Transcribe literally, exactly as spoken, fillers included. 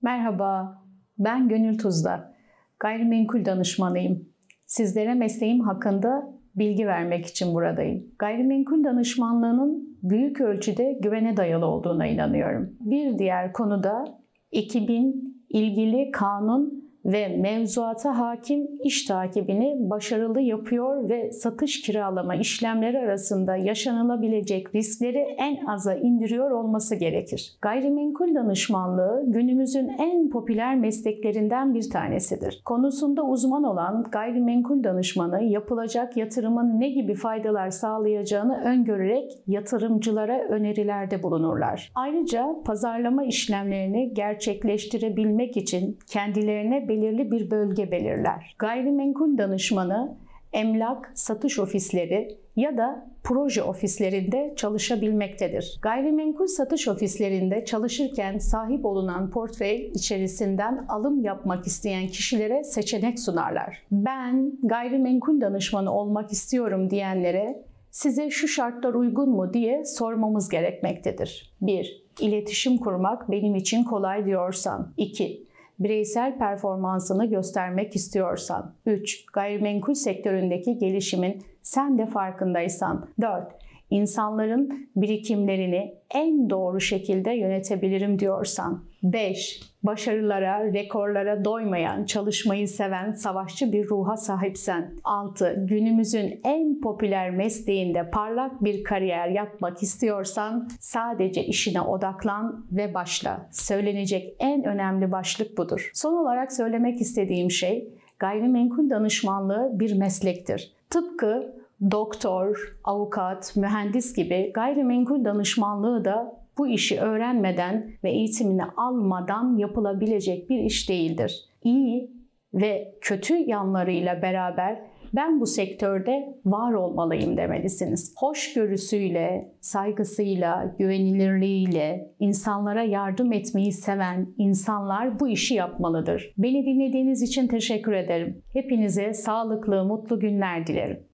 Merhaba, ben Gönül Tuzla. Gayrimenkul danışmanıyım. Sizlere mesleğim hakkında bilgi vermek için buradayım. Gayrimenkul danışmanlığının büyük ölçüde güvene dayalı olduğuna inanıyorum. Bir diğer konuda ekibin ilgili kanun ve mevzuata hakim iş takibini başarılı yapıyor ve satış kiralama işlemleri arasında yaşanılabilecek riskleri en aza indiriyor olması gerekir. Gayrimenkul danışmanlığı günümüzün en popüler mesleklerinden bir tanesidir. Konusunda uzman olan gayrimenkul danışmanı yapılacak yatırımın ne gibi faydalar sağlayacağını öngörerek yatırımcılara önerilerde bulunurlar. Ayrıca pazarlama işlemlerini gerçekleştirebilmek için kendilerine belirli bir bölge belirler. Gayrimenkul danışmanı, emlak satış ofisleri ya da proje ofislerinde çalışabilmektedir. Gayrimenkul satış ofislerinde çalışırken sahip olunan portföy içerisinden alım yapmak isteyen kişilere seçenek sunarlar. Ben gayrimenkul danışmanı olmak istiyorum diyenlere size şu şartlar uygun mu diye sormamız gerekmektedir. bir İletişim kurmak benim için kolay diyorsan. iki Bireysel performansını göstermek istiyorsan. üç Gayrimenkul sektöründeki gelişimin sen de farkındaysan. dört İnsanların birikimlerini en doğru şekilde yönetebilirim diyorsan. beş Başarılara, rekorlara doymayan, çalışmayı seven, savaşçı bir ruha sahipsen. altı Günümüzün en popüler mesleğinde parlak bir kariyer yapmak istiyorsan sadece işine odaklan ve başla. Söylenecek en önemli başlık budur. Son olarak söylemek istediğim şey, gayrimenkul danışmanlığı bir meslektir. Tıpkı doktor, avukat, mühendis gibi gayrimenkul danışmanlığı da bu işi öğrenmeden ve eğitimini almadan yapılabilecek bir iş değildir. İyi ve kötü yanlarıyla beraber ben bu sektörde var olmalıyım demelisiniz. Hoşgörüsüyle, saygısıyla, güvenilirliğiyle insanlara yardım etmeyi seven insanlar bu işi yapmalıdır. Beni dinlediğiniz için teşekkür ederim. Hepinize sağlıklı, mutlu günler dilerim.